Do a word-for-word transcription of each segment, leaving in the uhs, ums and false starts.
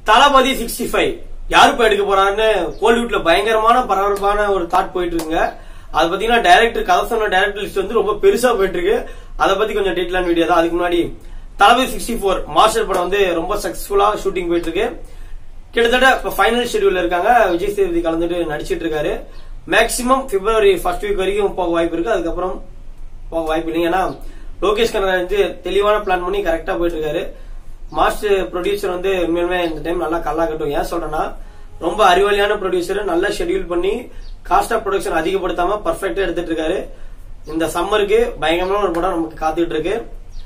தளபதி sixty five யாரு இப்ப எடுக்க போறாருன்னு கோலிவுட்ல பயங்கரமான பரபரப்பான ஒரு தாட் போயிட்டு இருக்குங்க. அது பாத்தீங்கன்னா டைரக்டர் கதை சொன்ன டைரக்டர் லிஸ்ட் வந்து ரொம்ப பெருசா போயிட்டு இருக்கு. அதை பத்தி கொஞ்சம் டீட்டெயிலான வீடியோ தான். அதுக்கு முன்னாடி தளபதி சிக்ஸ்டி ஃபோர் மாஸ்டர் படம் வந்து ரொம்ப சக்சஸ்ஃபுல்லா ஷூட்டிங் போயிட்டு இருக்கு. கிட்டத்தட்ட இப்ப ஃபைனல் ஷெட்யூல்ல இருக்காங்க. விஜய் சேதுபதி கலந்துட்டு நடிச்சிட்டு இருக்காரு. மேக்சிமம் பிப்ரவரி ஃபர்ஸ்ட் வீக் வரைக்கும் போக வாய்ப்பு இருக்கு. அதுக்கப்புறம் போக வாய்ப்பு இல்லைங்க. ஏன்னா லோகேஷ் கனகராஜ் வந்து தெளிவான பிளான் பண்ணி கரெக்டா போயிட்டு இருக்காரு. மாஸ்டர் ப்ரொடியூசர் வந்து உண்மையுமே இந்த டைம் நல்லா கல்லா கட்டும். ஏன் சொல்றேன்னா ரொம்ப அறிவாளியான ப்ரொடியூசர், நல்லா ஷெட்யூல் பண்ணி காஸ்ட் ஆஃப் ப்ரொடக்ஷன் அதிகப்படுத்தாம பர்ஃபெக்டா எடுத்துட்டு இருக்காரு. இந்த சம்மருக்கு பயங்கரமான ஒரு படம் நமக்கு காத்துட்டு இருக்கு.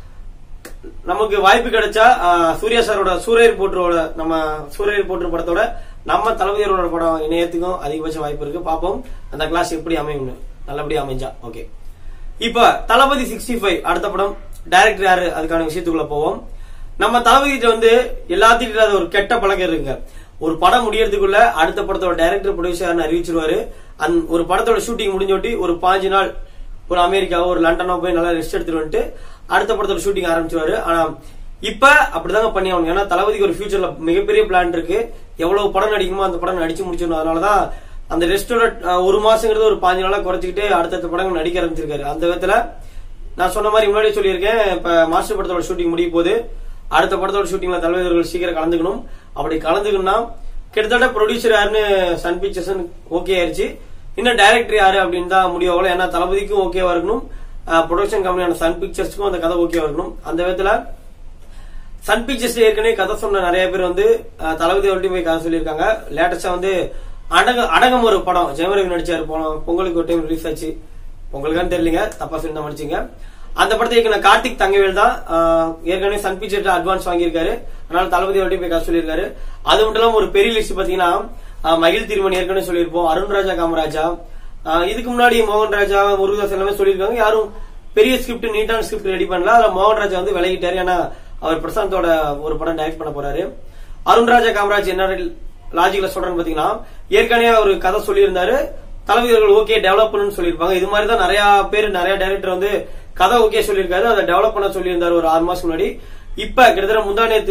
நமக்கு வாய்ப்பு கிடைச்சா சூர்யா சாரோட சூரியர் போட்டரோட நம்ம சூரியர் போட்டர் படத்தோட நம்ம தளபதியோட படம் இணையத்துக்கும் அதிகபட்ச வாய்ப்பு இருக்கு. பாப்போம் அந்த கிளாஸ் எப்படி அமையும், நல்லபடியா அமைஞ்சா ஓகே. இப்ப தளபதி சிக்ஸ்டி ஃபைவ் அடுத்த படம் டைரக்டர் யாரு அதுக்கான விஷயத்துக்குள்ள போவோம். நம்ம தளபதி வந்து எல்லாத்தையும் ஒரு கெட்ட பழக்கம் இருக்குங்க. ஒரு படம் முடியறதுக்குள்ள அடுத்த படத்தோட டைரக்டர் ப்ரொடியூசர் அறிவிச்சிருவாரு. அந்த ஒரு படத்தோட ஷூட்டிங் முடிஞ்சோட்டி ஒரு பாஞ்சு நாள் ஒரு அமெரிக்காவோ ஒரு லண்டனோ போய் நல்லா ரெஸ்ட் எடுத்துட்டு வந்துட்டு அடுத்த படத்தோட ஷூட்டிங் ஆரம்பிச்சிருவாரு. ஆனா இப்ப அப்படிதாங்க பண்ணி ஆகணும். ஏன்னா தளபதிக்கு ஒரு ஃபியூச்சர்ல மிகப்பெரிய பிளான் இருக்கு. எவ்வளவு படம் நடிக்குமோ அந்த படம் நடிச்சு முடிச்சிடணும். அதனாலதான் அந்த ரெஸ்டோட ஒரு மாசங்கிறது ஒரு பாஞ்சு நாளா குறைச்சிக்கிட்டு அடுத்தடுத்த படங்கள் நடிக்க ஆரம்பிச்சிருக்காரு. அந்த விதத்துல நான் சொன்ன மாதிரி முன்னாடியே சொல்லியிருக்கேன். இப்ப மாஸ்டர் படத்தோட ஷூட்டிங் முடிய போது அடுத்த படத்தோட ஷூட்டிங்ல தலைவர்கள் சீக்கிரம் கலந்துக்கணும். அப்படி கலந்துக்கணும்னா கிட்டத்தட்ட ப்ரொடியூசர் யாருன்னு சன் பிக்சர்ஸ் ஓகே ஆயிருச்சு. இன்னும் டைரக்டர் யாரு அப்படின்னு தான் முடிவாகல. ஏன்னா தளபதிக்கும் ஓகேவா இருக்கணும், ப்ரொடக்ஷன் கம்பெனியான சன் பிக்சர்ஸ்க்கும் அந்த கதை ஓகேவா இருக்கணும். அந்த விதத்துல சன் பிக்சர்ஸ் ஏற்கனவே கதை சொன்ன நிறைய பேர் வந்து தளபதி அவர்கிட்ட போய் கதை சொல்லியிருக்காங்க. லேட்டஸ்டா வந்து அடங்க அடங்கம் ஒரு படம் ஜெயமரவி நடிச்சாரு. போன பொங்கலுக்கு ஒரு டைம் ரிலீஸ் ஆச்சு. பொங்கலுக்கான்னு தெரியலங்க, தப்பா சொல்லி தான் முடிச்சிங்க. அந்த படத்தை இயக்குன கார்த்திக் தங்கவேல் தான் ஏற்கனவே சன் பிக்சர்ஸ் அட்வான்ஸ் வாங்கியிருக்காரு. அதனால தளபதி அவர்கிட்ட போய் கதை சொல்லியிருக்காரு. அது மட்டும் இல்லாம ஒரு பெரிய லிஸ்ட் பாத்தீங்கன்னா மகிழ் திருமணி ஏற்கனவே சொல்லியிருப்போம், அருண் ராஜா காமராஜா, இதுக்கு முன்னாடி மோகன் ராஜா முருகதாஸ் எல்லாமே சொல்லியிருக்காங்க. யாரும் பெரிய ஸ்கிரிப்ட் நீட்டான ஸ்கிரிப்ட் ரெடி பண்ணல. அதுல மோகன் ராஜா வந்து விலகிட்டாரு. ஏன்னா அவர் பிரசாந்தோட ஒரு படம் டைரக்ட் பண்ண போறாரு. அருண் ராஜா காமராஜ் என்ன லாஜிக்ல சொல்றேன்னு பாத்தீங்கன்னா ஏற்கனவே ஒரு கதை சொல்லியிருந்தாரு. தளபதிகள் ஓகே டெவலப் பண்ணு சொல்லியிருப்பாங்க. இது மாதிரிதான் நிறைய பேர் நிறைய டைரக்டர் வந்து கதை ஓகே சொல்லியிருக்காரு, அதை டெவலப் பண்ண சொல்லியிருந்தாரு ஒரு ஆறு மாசம் முன்னாடி. இப்ப கிட்டத்தட்ட முந்தா நேத்து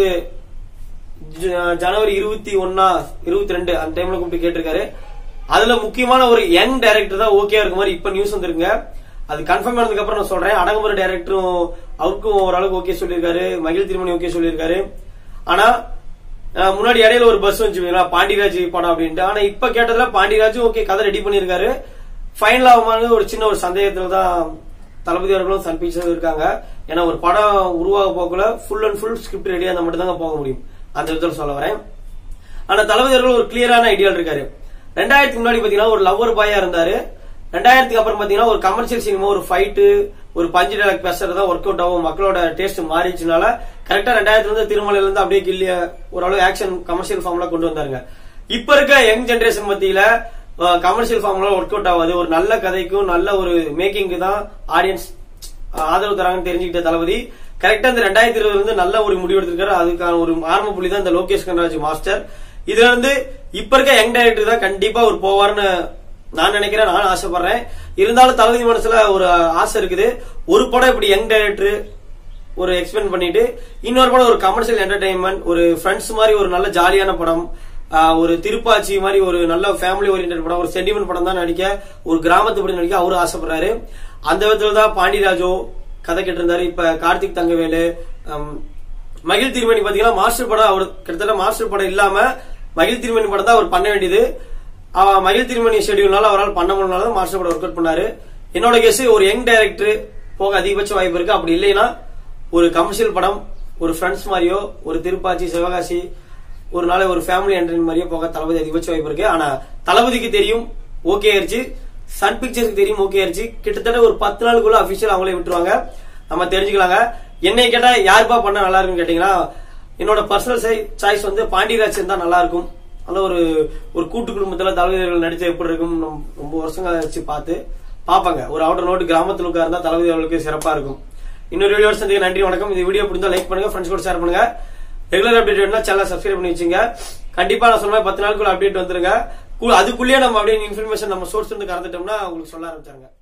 ஜனவரி இருபத்தி ஒன்னா இருபத்தி ரெண்டு அந்த டைம்ல கூப்பிட்டு கேட்டிருக்காரு. அதுல முக்கியமான ஒரு யங் டைரக்டர் தான் ஓகே இருக்க மாதிரி இப்ப நியூஸ் வந்துருங்க. அது கன்ஃபார்ம் ஆனதுக்கு அப்புறம் நான் சொல்றேன். அடங்குமுறை டைரக்டரும் அவருக்கும் ஓரளவுக்கு ஓகே சொல்லியிருக்காரு. மகிழ் திருமணி ஓகே சொல்லியிருக்காரு. ஆனா முன்னாடி இடையில ஒரு பஸ் வந்து பாண்டியராஜ் படம் அப்படின்ட்டு. ஆனா இப்ப கேட்டதுல பாண்டியராஜும் ஓகே கதை ரெடி பண்ணிருக்காரு. ஃபைனல் ஆகுமானது ஒரு சின்ன ஒரு சந்தேகத்துல தான் தளபதி அவர்களும் சன் பிக்சர்ஸ் இருக்காங்க. ஏன்னா ஒரு படம் உருவாக போக்குல ஃபுல் அண்ட் ஃபுல் ஸ்கிரிப்ட் ரெடியா அந்த மட்டும் தாங்க போக முடியும். அந்த விதத்தில் சொல்ல வரேன். ஆனா தளபதி அவர்கள் ஒரு கிளியரான ஐடியா இருக்காரு. ரெண்டாயிரத்துக்கு முன்னாடி பாத்தீங்கன்னா ஒரு லவ்வர் பாயா இருந்தாரு. ரெண்டாயிரத்துக்கு அப்புறம் பாத்தீங்கன்னா ஒரு கமர்ஷியல் சினிமா ஒரு ஃபைட்டு ஒரு பஞ்சு டைலாக் பேசுறதா ஒர்க் அவுட் ஆகும். மக்களோட டேஸ்ட் மாறிச்சுனால கரெக்டா ரெண்டாயிரத்துல இருந்து திருமலையில இருந்து அப்படியே கில்லிய ஓரளவு ஆக்ஷன் கமர்ஷியல் ஃபார்ம்ல கொண்டு வந்தாருங்க. இப்ப இருக்க யங் ஜெனரேஷன் மத்தியில கமர்ஷியல் ஃபார்ம்ல ஒர்க் அவுட் ஆகாது. ஒரு நல்ல கதைக்கும் நல்ல ஒரு மேக்கிங்க்கு தான் ஆடியன்ஸ் ஆதரவு தராங்கன்னு தெரிஞ்சுக்கிட்ட தளபதி கரெக்டா இந்த ரெண்டாயிரத்தி இருபதுல இருந்து நல்ல ஒரு முடிவு எடுத்திருக்காரு. அதுக்கான ஒரு ஆரம்ப புள்ளி தான் இந்த லோகேஷ் கனகராஜ் மாஸ்டர். இதுல இருந்து இப்ப இருக்க யங் டைரக்டர் தான் கண்டிப்பா ஒரு போவார்னு நான் நினைக்கிறேன், நான் ஆசைப்படுறேன். இருந்தாலும் தளபதி மனசுல ஒரு ஆசை இருக்குது. ஒரு படம் இப்படி யங் டைரக்டர் ஒரு எக்ஸ்பிளைன் பண்ணிட்டு இன்னொரு படம் ஒரு கமர்ஷியல் என்டர்டைன்மெண்ட் ஒரு ஃப்ரெண்ட்ஸ் மாதிரி ஒரு நல்ல ஜாலியான படம், ஒரு திருப்பாச்சி மாதிரி ஒரு நல்ல ஃபேமிலி ஓரியன்டட் படம், ஒரு சென்டிமெண்ட் படம் தான் நடிக்க, ஒரு கிராமத்து படம் நடிக்க அவரு ஆசைப்படுறாரு. அந்த விதத்துல தான் பாண்டியராஜோ கதை கேட்டு இருந்தாரு. இப்ப கார்த்திக் தங்கவேலு, மகிழ் திருமணி பாத்தீங்கன்னா மாஸ்டர் படம் அவர் கிட்டத்தட்ட மாஸ்டர் படம் இல்லாம மகிழ் திருமணி படம் தான் அவர் பண்ண வேண்டியது. மகிழ் திருமணி ஷெடியூல்னால அவரால் பண்ண முடியல மாஸ்டர் படம் ஒர்க் அவுட் பண்ணாரு. என்னோட கேஸ் ஒரு யங் டைரக்டர் போக அதிகபட்ச வாய்ப்பு இருக்கு. அப்படி இல்லைன்னா ஒரு கமர்ஷியல் படம் ஒரு ஃப்ரெண்ட்ஸ் மாதிரியோ ஒரு திருப்பாச்சி சிவகாசி ஒரு நாள் ஒரு ஃபேமிலி என்டர்டைன் மாதிரியே போக தளபதி அதிகபட்ச வாய்ப்பு இருக்கு. ஆனா தளபதிக்கு தெரியும் ஓகே ஆயிருச்சு, சன் பிக்சர்ஸ்க்கு தெரியும் ஓகே ஆயிருச்சு. கிட்டத்தட்ட ஒரு பத்து நாளுக்குள்ள அபிஷியல் அவங்களே விட்டுருவாங்க. நம்ம தெரிஞ்சுக்கலாங்க. என்னை கேட்டா யாருப்பா பண்ணா நல்லா இருக்குன்னு கேட்டீங்கன்னா என்னோட பர்சனல் சாய்ஸ் வந்து பாண்டியராஜ் இருந்தா நல்லா இருக்கும். அந்த ஒரு ஒரு கூட்டு குடும்பத்துல தளபதிகள் நடிச்ச எப்படி இருக்கும் ரொம்ப வருஷங்க வச்சு பார்த்து பாப்பாங்க. ஒரு அவுட்டர் நோட்டு கிராமத்துல உட்கார்ந்தா தளபதி அவர்களுக்கு சிறப்பா இருக்கும். இன்னொரு வீடியோ சந்திக்க நன்றி, வணக்கம். இந்த வீடியோ பிடிச்சா லைக் பண்ணுங்க, ஃப்ரெண்ட்ஸ் கூட ஷேர் பண்ணுங்க. ரெகுலர் அப்டேட் வேணும்னா சேனல் சப்ஸ்கிரைப் பண்ணி வச்சுங்க. கண்டிப்பா நான் சொன்ன பத்து நாளுக்குள்ள அப்டேட் வந்துருங்க. அதுக்குள்ளேயே நம்ம அப்படியே இன்ஃபர்மேஷன் நம்ம சோர்ஸ் இருந்து கறந்துட்டோம்னா உங்களுக்கு சொல்ல ஆரம்பிச்சாங்க.